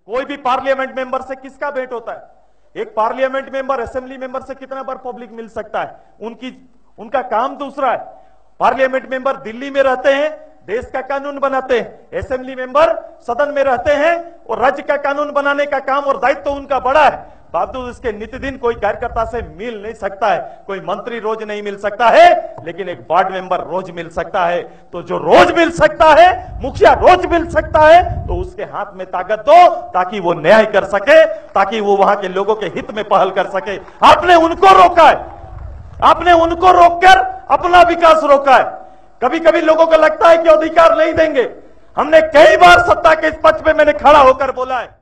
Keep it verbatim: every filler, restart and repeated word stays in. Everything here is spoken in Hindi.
कोई भी पार्लियामेंट मेंबर से किसका भेंट होता है? एक पार्लियामेंट मेंबर, असेंबली मेंबर से कितना बार पब्लिक मिल सकता है? उनकी उनका काम दूसरा है। पार्लियामेंट मेंबर दिल्ली में रहते हैं, देश का कानून बनाते हैं। असेंबली मेंबर सदन में रहते हैं और राज्य का कानून बनाने का काम और दायित्व तो उनका बड़ा है। बावजूद इसके नित्यदिन कोई कार्यकर्ता से मिल नहीं सकता है, कोई मंत्री रोज नहीं मिल सकता है, लेकिन एक वार्ड मेंबर रोज मिल सकता है। तो जो रोज मिल सकता है, मुखिया रोज मिल सकता है, तो उसके हाथ में ताकत दो ताकि वो न्याय कर सके, ताकि वो वहां के लोगों के हित में पहल कर सके। आपने उनको रोका है, आपने उनको रोककर अपना विकास रोका है। कभी कभी लोगों को लगता है कि अधिकार नहीं देंगे। हमने कई बार सत्ता के इस पक्ष में मैंने खड़ा होकर बोला है